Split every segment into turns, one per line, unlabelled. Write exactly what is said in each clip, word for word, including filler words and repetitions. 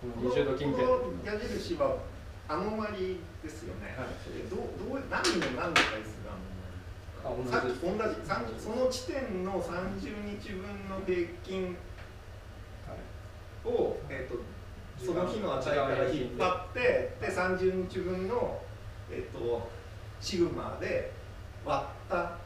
このにじゅうど近辺。
この矢印はアノマリですよね。はい、どうどう何の何の回数があのさっき同じその地点のさんじゅうにちぶんの平均を、えー、とその日の値から引っ張ってでさんじゅうにちぶんの、えー、とシグマで割った値。はい、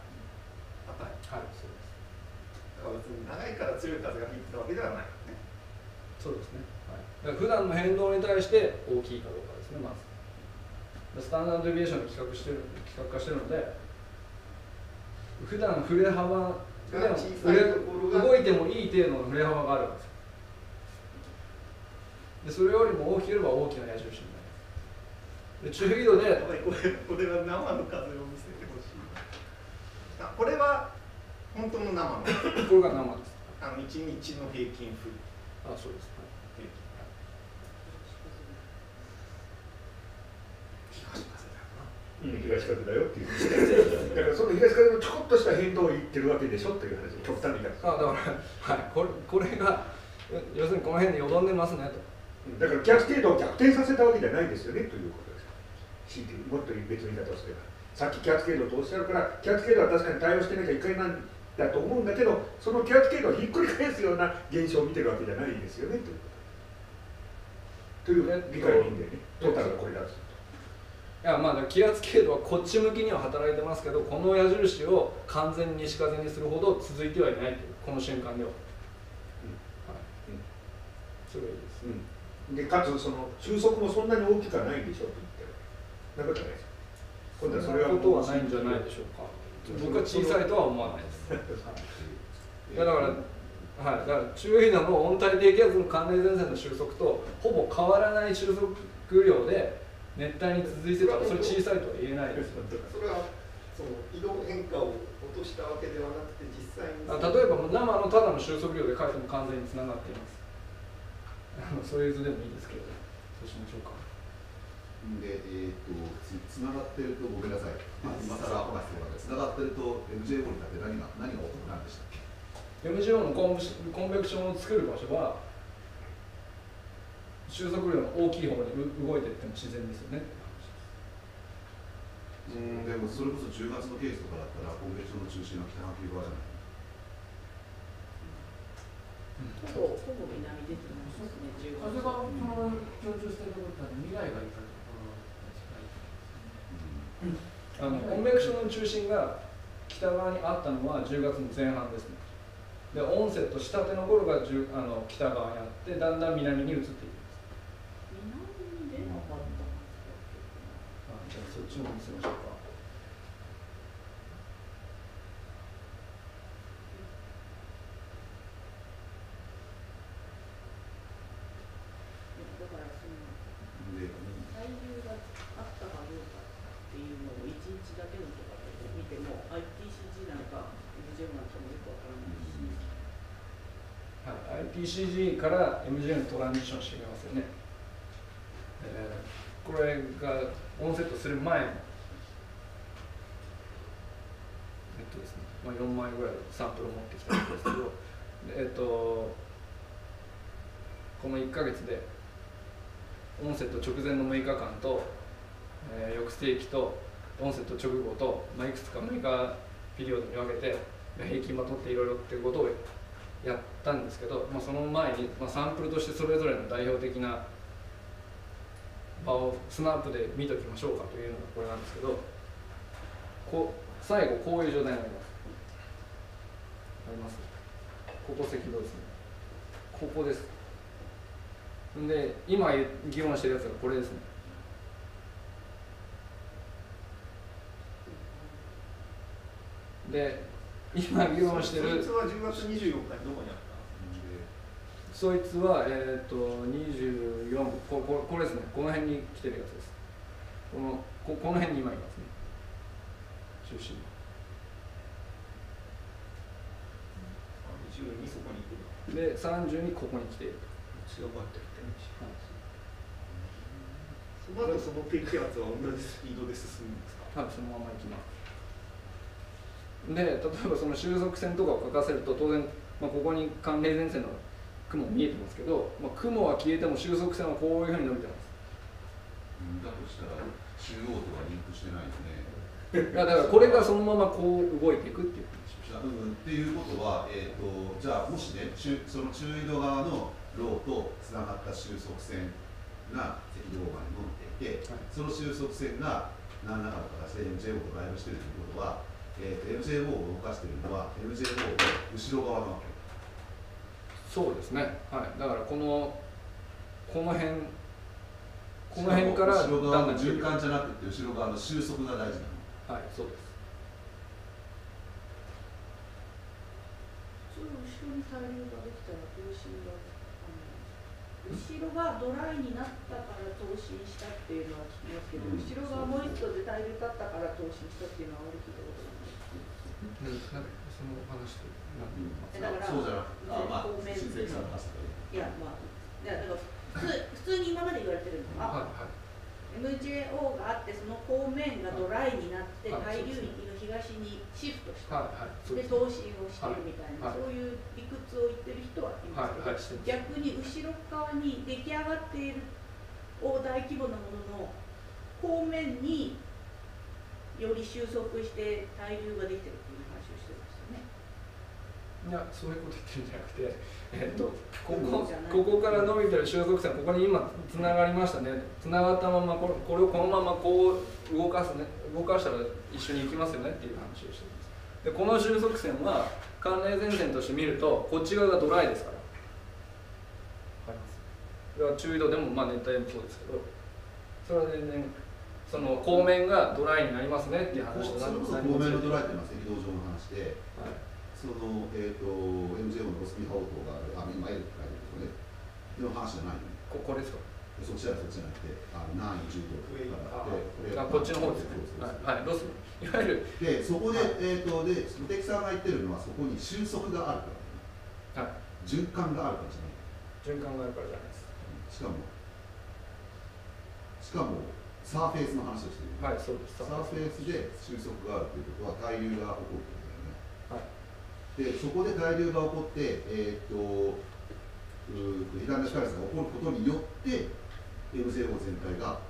そうです。だから別に長いから強い風が吹いてたわけではないね。
そうですね。はい、だから普段の変動に対して大きいかどうかですね、まず。スタンダードデビエーションで企画してる企画化してるので、普段振れ幅でも動いてもいい程度の振れ幅があるんですよ。でそれよりも大きければ大きな矢印になる。で中緯度で
これこれは生の風を見せてほしい。あこれは本当の生の
これが生です。
あのいちにちの平均振り。
あそうです。
平均
東風だよっていうだからその東風のちょこっとした変動を言ってるわけでしょっていう話、極端に言った
ら。あだからはいこれこれが要するにこの辺でよどんでますねと。
だからキャスケードを逆転させたわけじゃないですよねということです。もっと別の言い方をすれば、さっきキャスケードとおっしゃるから、キャスケードは確かに対応してなきゃいけないんだと思うんだけど、そのキャスケードをひっくり返すような現象を見てるわけじゃないですよねということ。という理解でいいんだよね。トータルがこれだと。
いやまあ気圧経度はこっち向きには働いてますけど、この矢印を完全に西風にするほど続いてはいないという、この瞬間では。うんはいうん、それがいいです。
うん、でかつその収束もそんなに大きくはないでしょと言ってる。なことないです。今度はそれは
ことはないんじゃないでしょうか。僕は小さいとは思わないです。いやだからはい、だから中緯度の温帯低気圧の寒冷前線の収束とほぼ変わらない収束量で熱帯に続いてたらそれ小さいとは言えないです。
それはその移動変化を落としたわけではなくて実際に
例えば生のただの収束量で書いても完全につながっています。そういう図でもいいですけど、そうしましょうか。
で、えー、とつながってるとごめんなさい。今更お話するのがつながってると エムジェーオー になって何が何がお得なんでしたっけ？
エムジェーオー のコンコンベクションを作る場所は収束量の大きい方に動いていっても自然ですよね。
うんでもそれこそじゅうがつのケースとかだったらコンベクションの中心は北半球側じゃない。
ほぼほぼ南出てますね。
風がその強調しているところって未来がいたところが近い。
あのコンベクションの中心が北側にあったのはじゅうがつの前半ですね。でオンセットしたての頃がじゅあの北側にあってだんだん南に移っていくんです。
南に出なかったんですか。
あじゃあそっちも見せましょうか。
だからその対流があったかどうかっていうのをいちにちだけのとかで見ても アイティーシージー なのか エムジェーオー なのかもよくわからないし、
はい、アイティーシージー から エムジェーオー にトランジションしてみますよね。えー、これがオンセットする前のえっとですね、まあ、よんまいぐらいサンプルを持ってきたんですけどえっとこのいっかげつでオンセット直前のむいかかんと、えー、翌世紀とオンセット直後と、まあ、いくつかむいかピリオドに分けて平均まとっていろいろっていうことをやったんですけど、まあ、その前に、まあ、サンプルとしてそれぞれの代表的な場をスナップで見ときましょうかというのがこれなんですけど、こう最後こういう状態になります。あります。ここ赤道ですね。ここです。で今議論してるやつがこれですね。で今議論してる
そいつはじゅうがつにじゅうよっかにどこにあった？
そいつはえっ、ー、とにじゅうよんこここれですね。この辺に来てるやつです。このここの辺に今いますね。中心。
にじゅうにそこに行く。
でさんじゅうにここに来ている。
強がってきてるし。その後その低気圧は同じスピードで進むんですか？
多分そのまま行きます。で例えばその収束線とかを書かせると当然、まあ、ここに寒冷前線の雲見えてますけど、まあ、雲は消えても収束線はこういうふうに伸びてます。
だとしたら中央とはリンクしてないですね。
いやだからこれがそのままこう動いていくっていう話をし
うん、っていうことは、えー、とじゃあもしね中その中緯度側のローとつながった収束線が赤道側に伸びていて、はい、その収束線が何らかの形で エムジェーオー とドライブしているということは、えー、と エムジェーオー を動かしているのは エムジェーオー の後ろ側なわけ。
そうですね、はい、だからこのこの辺この辺から
後ろ側の循環じゃなくて後ろ側の収束が大事なの。
はい、そうです。
その後ろに対流ができたら投進が後ろがドライになったから投進したっていうのは聞きますけど、うん、後ろがもう一度で対流立ったから投進したっていうのはあまり聞いたことない。
なんかその話で、
うん、だから
そうじゃなくて、あ、まあ、新生さんの話だけど。
いや、まあ、いやだから普通、普通に今まで言われてるのは、はいはい、エムジェーオー があってその後面がドライになって対流域の東にシフトした、はいはい、で投進をしてるみたいな、はい、そういう理屈を言ってる人はいますけど、はいはい、逆に後ろ側に出来上がっている大大規模なものの後面により収束して対流ができてるっていう話をしてるんですよね。
いや、そういうこと言ってるんじゃなくて、えっと、ここ、ここから伸びてる収束線、ここに今つながりましたね。つながったままこれ、これをこのままこう動かすね、動かしたら一緒に行きますよねっていう話をしています。で、この収束線は寒冷前線として見ると、こっち側がドライですから。わかります。では中緯度でもまあ熱帯でもそうですけど、それは全然その後面がドライになりますねっていう話と
なります。後面のドライっていうのは赤道上の話で。はい、その、えーと、エムジェーオー のロスビハオ島がある、あ、今、エルって書いてるところで、の話じゃないのね。
ここですか。
そっちじゃそっちじゃなくて、あの南緯じゅうどからあって、これ
あ、こっちの方ですね。はい、ロス、いわゆる。
で、そこで、えーと、で、無敵さんが言ってるのは、そこに収束があるから、ね。はい。循環があるからじゃない。
循環があるからじゃないです。
しかも、しかも、サーフェイスの話をしている。
はい、そうです。
サーフェイスで収束があるということは、対流が起こるということだよね。はい。でそこで対流が起こって、えー、っと離岸の光が起こることによって エムジェーオー 全体が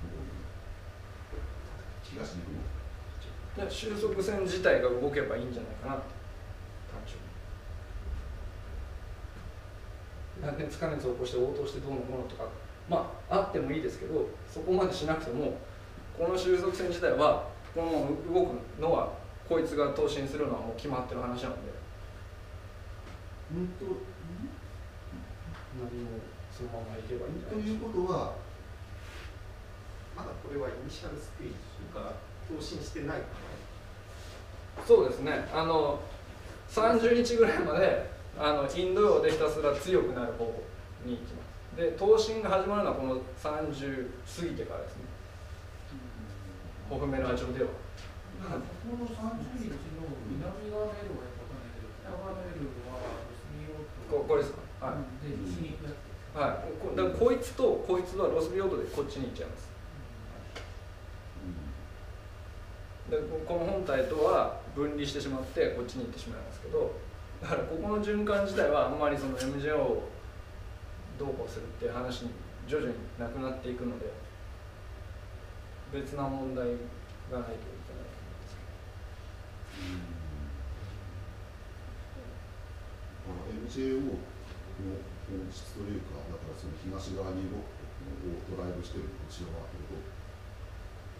東に行くの。
いや、収束線自体が動けばいいんじゃないかなって単純に。熱加熱を起こして応答してどうのこうのとか、まああってもいいですけど、そこまでしなくてもこの収束線自体はこの動くのはこいつが投進するのはもう決まってる話なので。
うんと、
何もそのままいけばいいんじゃない
ということは、
まだこれはイニシャルステージが投進してないか
な。そうですね。あのさんじゅうにちぐらいまであのインド洋でひたすら強くなる方に行きます。で、投進が始まるのはこのさんじゅう過ぎてからですね。ホフメラー上では。
このさんじゅうにちの南側のエルはやっぱわかんないけど、北側のエルは
こ, これですか。はい。で、西に行くやつ。はい。こだからこいつとこいつはロスビオートでこっちに行っちゃいます。で、この本体とは分離してしまってこっちに行ってしまいますけど、だからここの循環自体はあんまりその エムジェーオー をどうこうするっていう話に徐々になくなっていくので、別な問題がないといけないと思います
けど。エムジェーオー の本質というか、だからその東側に動くのをドライブしている内側ということ。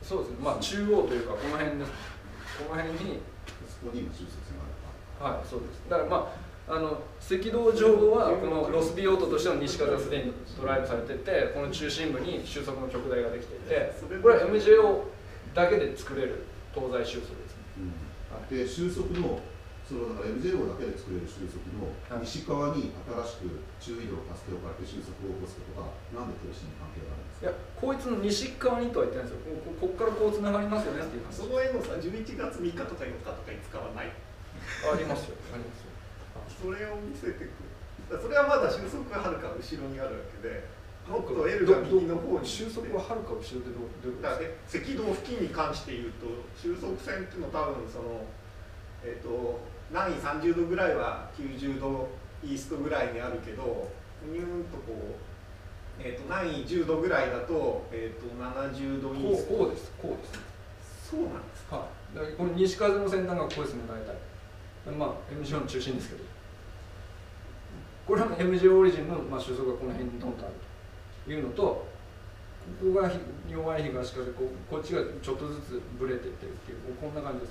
そうですね。まあ中央というかこの辺です。この辺に。
そこに今収束線がある。
はい、そうです。だからまああの赤道上はこのロスビオートとしての西風がすでにドライブされてて、この中心部に収束の極大ができていて、これは エムジェーオー だけで作れる東西収束ですね。
うんはい、で収束のそのだから エムジェーオー だけで作れる収束の西側に新しく中緯度を助けを変えて収束を起こすことがなんで投資に関係があるんですか。
いや、こいつの西側にとは言ってないですよ。こここからこうつながりますよねっていう話。
その絵のさ、じゅういちがつみっかとかよっかとかいつかはない。
ありますよ。ありますよ。
それを見せてくる。それはまだ収束がはるか後ろにあるわけで、もっと L が右の方に。
収束ははるか後ろでどういうことですか。
赤道付近に関して言うと、収束線っていうのは多分その、えっと、南緯さんじゅうどぐらいはきゅうじゅうどイーストぐらいにあるけど、 ニューンとこう、えー、と南緯じゅうどぐらいだと、えー、とななじゅうどイースト。
こうですこうです
そうなんですか。
はい、だからこれ西風の先端がこうですね大体。まあ エムジェーオー の中心ですけど、これは エムジェーオー オリジンの、まあ、収束がこの辺にドンとあるというのと、ここが弱い東風、こうこっちがちょっとずつブレていってるっていう、こんな感じです。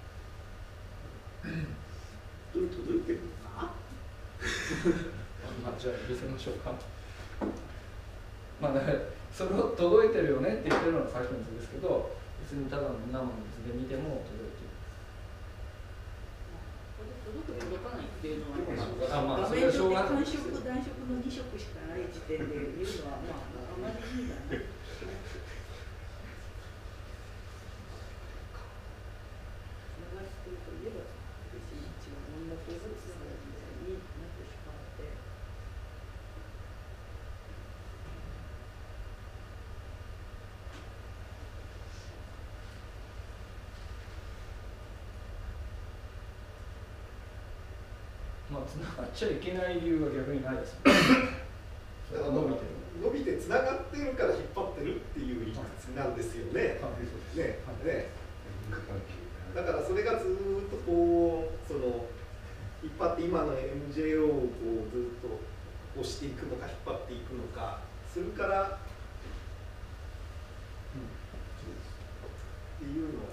届いてるのかな。
まあ、じゃあ見せましょうか。まあだからそれを届いてるよねって言ってるのが最初の図ですけど、別にただの生の図で見ても届いてる。
届く届かないっていうのは、
あ、まあ、
画面上で寒色暖色のに色しかない時点で言うのは、まあ、あまり意味がない。
まあ、つながっちゃいけない理由は逆にないです
だから伸びてる伸びてつながってるから引っ張ってるっていう理屈なんですよね。ね、ね。だからそれがずっとこうその引っ張って今の エムジェーオー をこうずっと押していくのか引っ張っていくのかするから、うん、っていうのは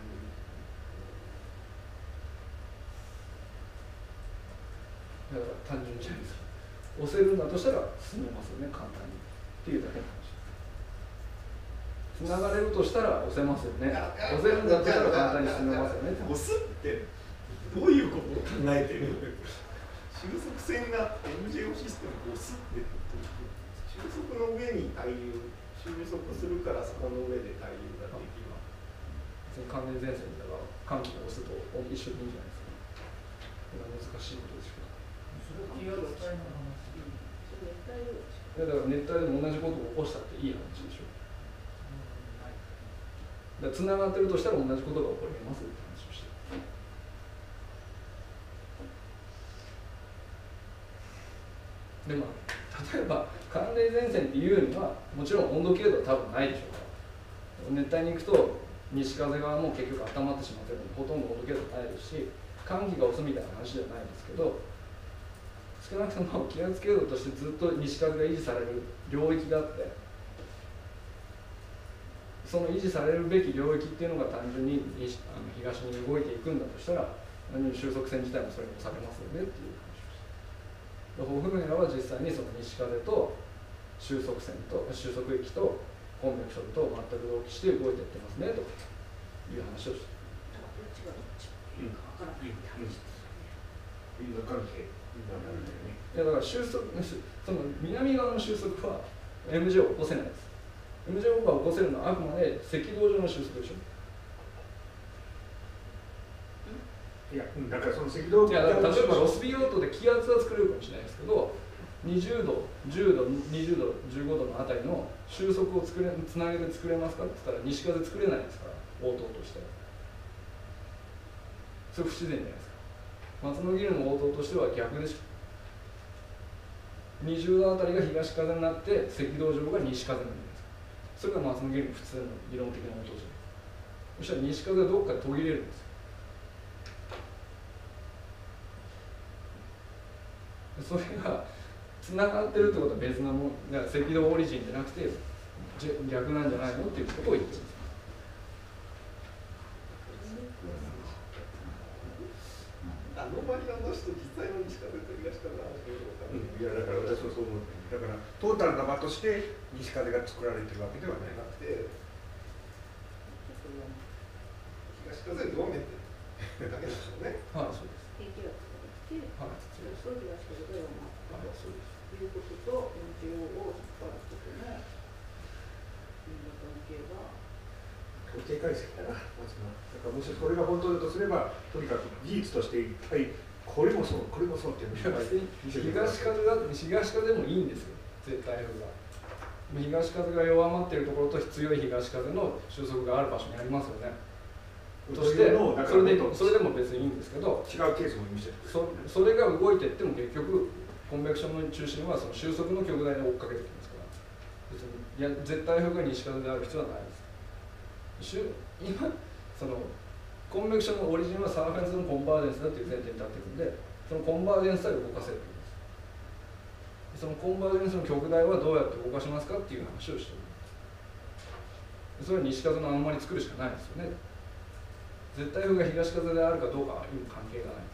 だから単純じゃないですか。押せるんだとしたら進めますよね、簡単にっていうだけの話。つながれるとしたら押せますよね。押せるんだとしたら簡単に進めますよね。
押すってどういうことを考えてる収束線が エムジェーオー システムを押すって収束の上に対流、収束するからそこの上で対流ができる。
関連前線だから寒気を押すと一緒でいいんじゃないですか。これは難しいことですけど。
それは気圧帯の話。
いやだから熱帯でも同じことを起こしたっていい話でしょ。だからつながってるとしたら同じことが起こりますって話をしてる。でまあ例えば寒冷前線っていうにはもちろん温度経度は多分ないでしょうから、熱帯に行くと西風側も結局温まってしまってるのでほとんど温度経度ないですし、寒気が押すみたいな話じゃないですけど、少なくとも気圧経度としてずっと西風が維持される領域があって、その維持されるべき領域っていうのが単純に西あの東に動いていくんだとしたら、収束線自体もそれに押されますよねっていう話をして、ホフメラは実際にその西風と収束線と収束域とコンベクションと全く同期して動いていってますねという話をして。いやだから収束、その南側の収束は エムジェーオー を起こせないです。エムジェーオー が起こせるのはあくまで赤道上の収束でしょ。
いや、だからその赤道
いやだから例えばロスビオートで気圧は作れるかもしれないですけど、にじゅうど、じゅうど、にじゅうど、じゅうごどのあたりの収束を作れつなげて作れますかって言ったら西風作れないですから、応答として。それ不自然じゃないですか。松の木の応答としては逆でしょ。にじゅうどあたりが東風になって赤道上が西風になるんです。それが松の木の普通の理論的な応答じゃない。そしたら西風がどっかで途切れるんですよ。それがつながってるってことは別なもん、だから赤道オリジンじゃなくて逆なんじゃないのっていうことを言ってるんです。
アノマリの話と実際の西風と東風の話がよく分かる。
いやだから私もそう思ってだからトータルな場として西風が作られてるわけではない
なくて東風で弱めてるだけですよね。
はい、そうです。
低気圧が来て、はい、そう東風が弱まったということと エムジェーオー を引っ張ることの因果関係が
統計解析だな、まずは。だからもしそれが本当だとすれば、とにかく事実としていっぱい、これもそう、これもそうっていうのが
東風だって東風でもいいんですよ、絶対風が。東風が弱まっているところと強い東風の収束がある場所にありますよね。としてそれでそれでも別にいいんですけど、
違うケースも見せて
そそれが動いていっても結局コンベクションの中心はその収束の極大で追っかけてきますから、別にいや絶対風が西風である必要はないです。今そのコンベクションのオリジンはサーフェンスのコンバージェンスだっていう前提に立ってるんで、そのコンバージェンスさえ動かせるんです。そのコンバージェンスの極大はどうやって動かしますかっていう話をしてる。それは西風のあんまり作るしかないですよね。絶対風が東風であるかどうかは今関係がない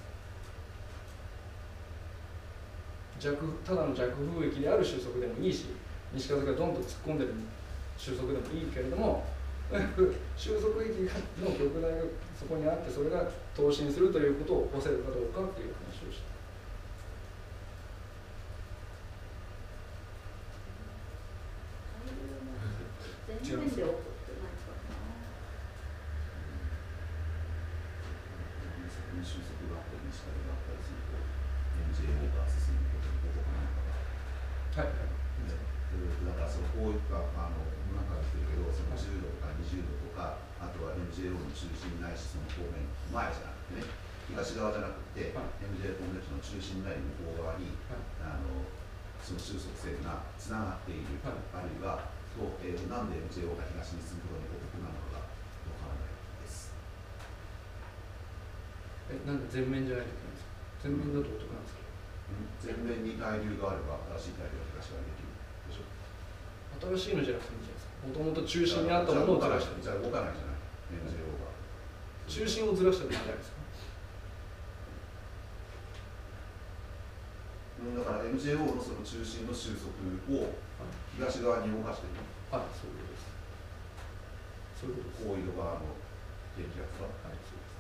です。弱ただの弱風域である収束でもいいし、西風がどんどん突っ込んでる収束でもいいけれども、収束域の極大がそこにあって、それが投進するということを起こせるかどうかっていう話をした。
全面で起こってないからな。
収束があったり西風があったりすると エムジェーオー が進むことにどこかなんかが、はいはい、だからそのこういったあのなんか言ってるけど、そのじゅうどとかにじゅうどとか、あとは エムジェーオー の中心ないしその方面前じゃなくてね、東側じゃなくて、はい、エムジェー コンベクションの中心ない向こう側に、はい、あのその収束線がつながっている、はい、あるいはと、えー、なんで エムジェーオー が東に進むことにお得なのかが分からないです。
え、なんで全面じゃないといけないんですか？全面だとお得なんですか？
うん、全面に対流があれば新しい対流が東側にできるでしょ。
新しいのじゃなくていいじゃないですか。もともと中心にあったものをずらした。
じゃあ動かないじゃない、エムジェーオー が。
中心をずらしたらいいじゃないですか。
うん、だから エムジェーオー のその中心の収束を東側に動かしている。
はい、そういうことです。そういうことです。
高緯度側の低気圧が。
はい、そうです。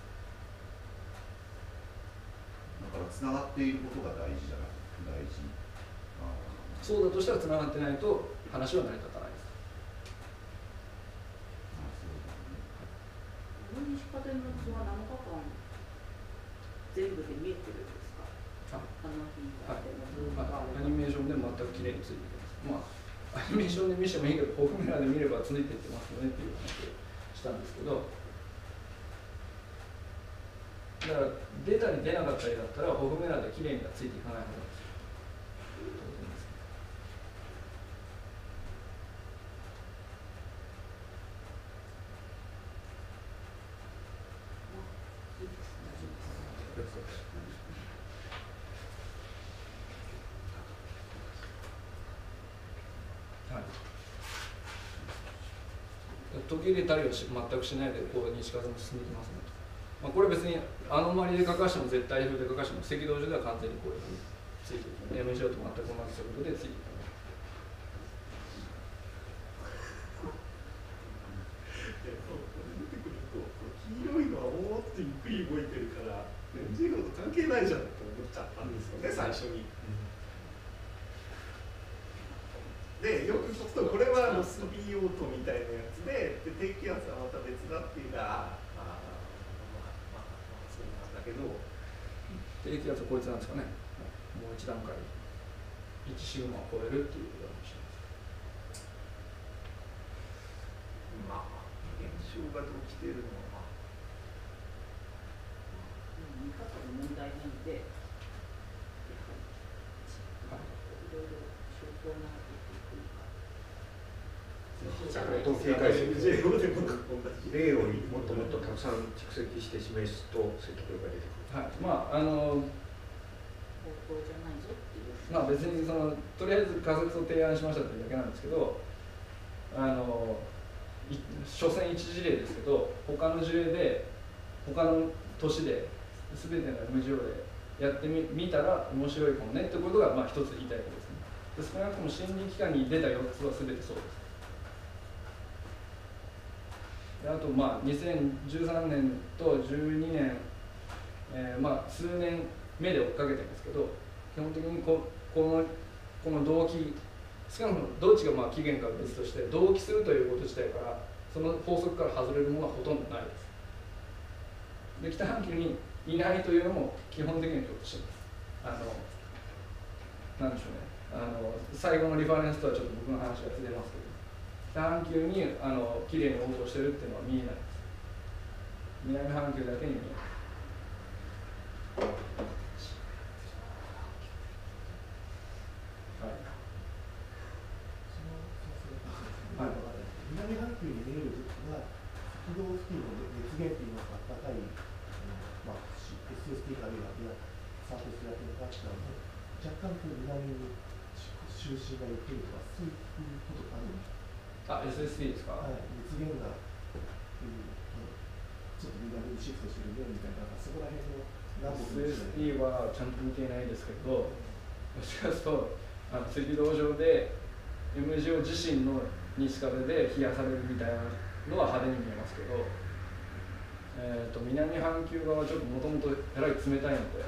だからつながっていることが大事じゃない、大事。あ、
そうだとしたらつながってないと話は成り立たないです。
あ、そうだね。
この西風の図はなのかかん全部で見えてるんですか？あの日
はい、はい、アニメーションで全くきれいについています。まあ、アニメーションで見せてもいいけど、ホフメラーで見ればついていってますよねっていう話をしたんですけど、だから出たり出なかったりだったら、ホフメラーできれいにはついていかないはずなんですよ。当然です。
いいですね。
はい、途切れたりはし全くしないでこう西風も進んできますねと、まあ、これ別にアノマリで書かしても絶対風で書かしても赤道上では完全にこういうふうについていく エムジェーオー と全く同じ速度でついていく。
黄色いのはもっとゆっくり動いてるから エムジェーオー と関係ないじゃんって思っちゃったんですよね、最初に。でよく聞くとこれはロスビーオートみたいなやつで、で低気圧はまた別だっていうのはまあまあまあ、まあ、そうなんだけど、
低気圧はこいつなんですかね。もう一段階いちシグマを超えるっていうことかもしれないです。
まあ現象がどうきているのはまあ
見方の問題なので、
はい、
いろいろ証拠な
統計解析例をもっともっとたくさん蓄積して示すと説得力が出てくる。
はい、まああのまあ別にそのとりあえず仮説を提案しましたというだけなんですけど、あの所詮一事例ですけど、他の事例で他の都市で全ての エムジェーオー でやってみ見たら面白いかもねってことがまあ一つ言いたいことですね。で少なくとも心理機関に出たよっつは全てそうです。であとまあにせんじゅうさんねんとじゅうにねん、えー、まあ数年目で追っかけてるんですけど、基本的に こ, このこの同期、少なくともどっちがまあ起源かは別として同期するということ自体からその法則から外れるものはほとんどないです。で北半球にいないというのも基本的には共通してます。あのなんでしょうね、あの最後のリファレンスとはちょっと僕の話がずれますけど、北半球にあのきれいに応答してるっていうのは見えないです。南半球だけに見えない。
軌道付近の熱源っていうのが高い、まあ、エスエスティー あるいはサーフェスラテンカーチャーも若干こう南に中心が寄ってるとか、そういうことがあるんです
あ、エスエスティー ですか？
はい、熱源が、うん、ちょっと南にシフトしてるねみたいな、そこら辺の南北の
エスエスティー はちゃんと見ていないですけど、もしかするとあの赤道上で エムジーオー 自身の西風で冷やされるみたいなのは派手に見えますけど、えー、と南半球側はちょっともともとえらい冷たいので、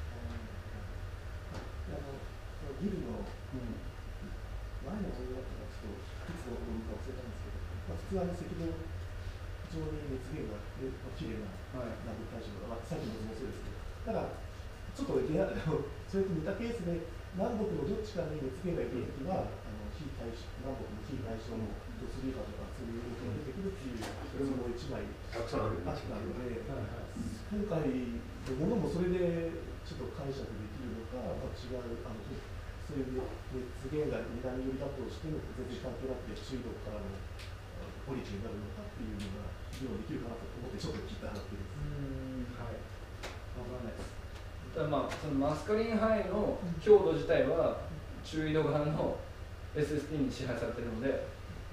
あのビルの前の方だったらちょっといつの方か忘れたんですけど、まあ、普通は赤道上に熱源がきれいな南北大陸が、まあ、さっきの図もそうですけど、ただちょっといけないそれと似たケースで南北のどっちかに熱源がいるときは、あの非対称南北の非対称のドスリーカとかそういう動きが出てくるっていうそれも一枚
たくさんある
あったので、今回のものもそれでちょっと解釈できるのか、まあ、違うあのそういう熱源が南寄りだとしても全然関係なくて中国からのオリジンになるのかっていうのが議論できるかなと思ってちょっと聞いたなっていう。
うん、はい、わからないです。ただまあそのマスカリンハイの強度自体は中緯度側の エスエスティー に支配されているので、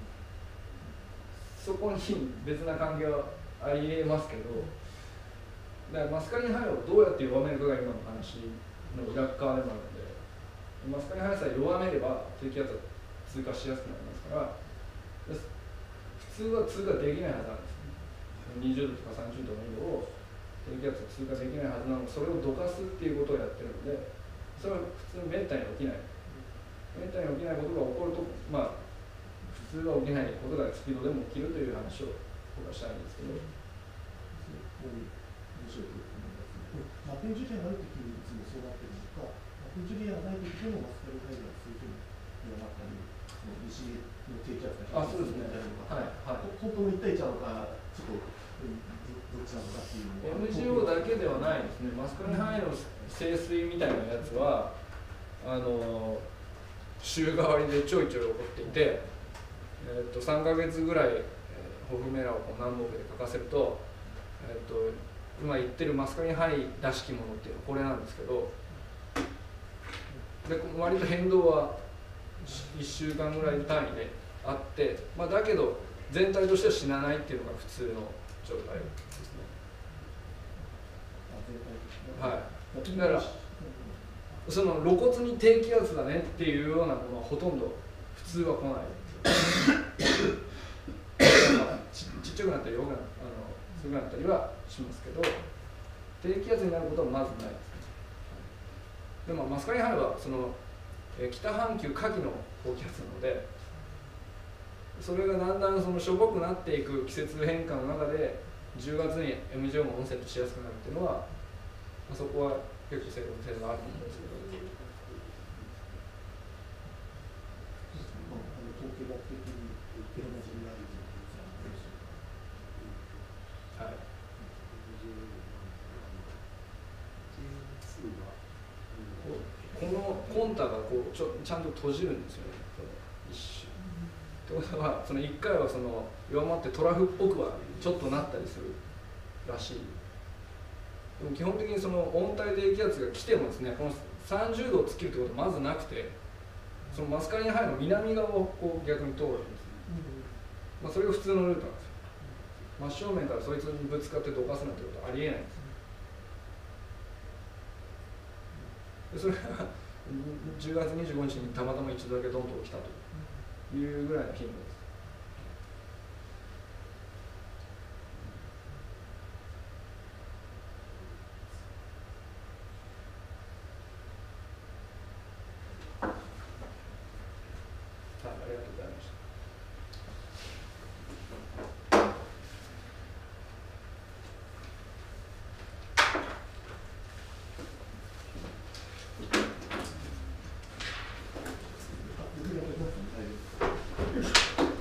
そこに別な関係はありえますけど、だからマスカリンハイをどうやって弱めるかが今の話の裏側でもあるので、マスカリンハイさえ弱めれば低気圧が通過しやすくなりますから、普通は通過できないはずなんですね。にじゅうどとかさんじゅうどの緯度を低気圧が通過できないはずなので、それをどかすっていうことをやってるので、それは普通めったに起きない。めったに起きないことが起こると、まあ、普通は起きないことがスピードでも起きるという話を僕はしたいんですけど。
面白いと思います。ラテンジュリアがあるときにいつもそうなってるのか、ラテンジュリアがないときでもマスカリンハイがそういうふうに弱まったり、その西の低気圧が
あ、そうですね。はいはい。
本当の一対一なのか、ちょっとどっちなのかっていうのは。
エムジーオー だけではないですね。マスカリンハイの清水みたいなやつは、あの週替わりでちょいちょい起こっていて、えー、とさんかげつぐらい、えー、ホフメラをこう南北で書かせると、えー、と今言ってるマスカリンハイらしきものっていうのはこれなんですけど、で割と変動はいっしゅうかんぐらい単位であって、まあ、だけど全体としては死なないっていうのが普通の状態ですね。はい、だからその露骨に低気圧だねっていうようなものはほとんど普通は来ないち, ちっちゃくなったり弱くなったあのすぐなったりはしますけど、低気圧になることはまずないですね。でもマスカリンハイはそのえ北半球夏季の高気圧なので、それがだんだんそのしょぼくなっていく季節変化の中でじゅうがつに エムジーオー もオンセットしやすくなるっていうのは、まあ、そこは結構正確性があると思うんですけど。はい。このコンタがこうちょちゃんと閉じるんですよね、一瞬。ってことは、そのいっかいはその弱まってトラフっぽくはちょっとなったりするらしい。でも基本的にその温帯低気圧が来てもですね、このさんじゅうどを突きるってことはまずなくて、そのマスカリンハイの南側をこう逆に通るんですね。まあ、それが普通のルートなんですよ。真正面からそいつにぶつかってどかすなんてことはありえないんです。でそれがじゅうがつにじゅうごにちにたまたま一度だけドンと起きたというぐらいの頻度です。はい、ありがとうございました。
よし。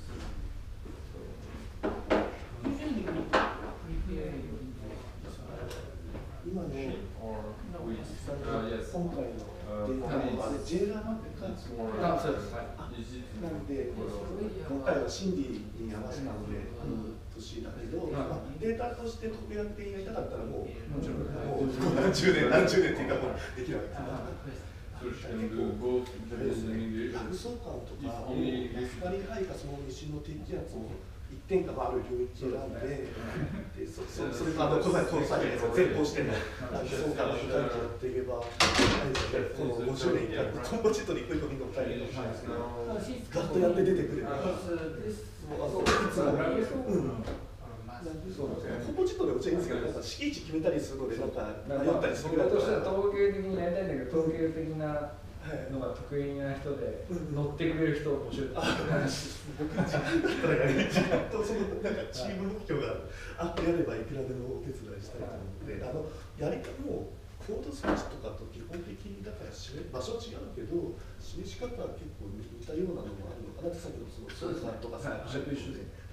今の実際の今回のデータはあれ J ランか
あ、そうです。はい。
なんで今回は心理に合わせたので年だけど、まあ、データとして特約的にやりたかったらもうもちろんもう何十年何十年っていうかもうできるわけですから結構逆相関とか光配下その西の低気圧を一点がある領域選んで、でそそそれとあのこのこの際前方しての逆相関の光やっていけば、このごじゅうねんいったらコンポジットに一個一個見るの大変かもしれないですけど、ガッとやって出てくれば、もうあそういつもうんコンポジットで落ちいいんですけど、なんか敷地決めたりするのでなんか迷ったりするぐらい。
僕としては統計的にやりたいんだけど、統計的なのが得意な人で乗ってくれる人を募集して、
僕たちだったらやりちゃんとそのなんかチーム目標があってやればいくらでもお手伝いしたいと思って、あのやり方もコードスイッチとかと基本的にだから示場所は違うけど示し方は結構似たようなのもあるのかなって、さっきのその相関とかさ、
全く一緒で。